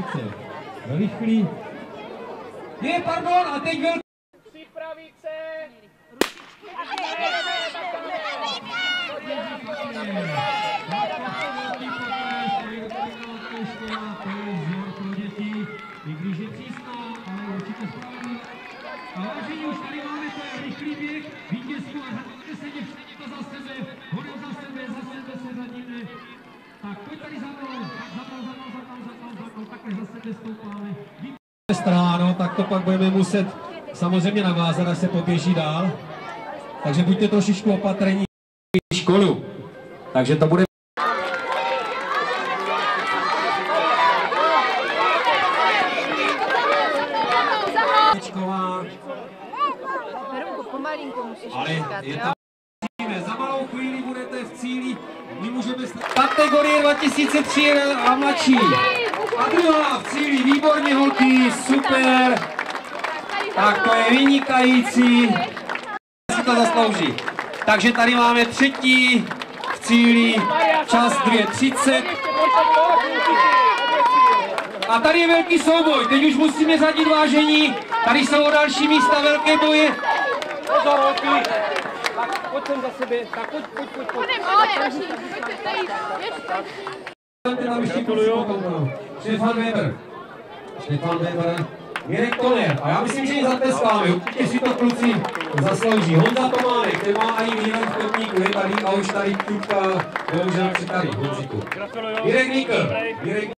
Velice rychlý. Je, pardon, a teď velký. Připravit se. I když je přísná, ale určitě správný. A vážení, už tady máme ten rychlý běh, vítězství a zatímte se děvčení to za sebe, hodou za sebe se zadíme. Tak pojď tady za mnou, takhle za sebe stoupáme. Stráno, tak to pak budeme muset samozřejmě navázat, až se poběží dál. Takže buďte trošičku opatrní školu. Takže to bude... Ale je tam, za malou chvíli budete v cíli, my můžeme... Kategorie 2003 a mladší. A druhá v cíli, výborně holky, super. Tak to je vynikající. Si to zaslouží. Takže tady máme třetí v cíli, čas 2:30. A tady je velký souboj, teď už musíme řadit vážení. Tady jsou o další místa velké boje. Pozor, holky. Tak pojď sem za sebe. Tak pojď. Štefan Weber, Mirek Koner. A já myslím, že ji zateskáme. Určitě si to kluci zaslouží. Honza Tománek, ten má ani výraz v kotníku, je tady a už tady tučka, bohužel při tady, Honziku. Mirek Nikl.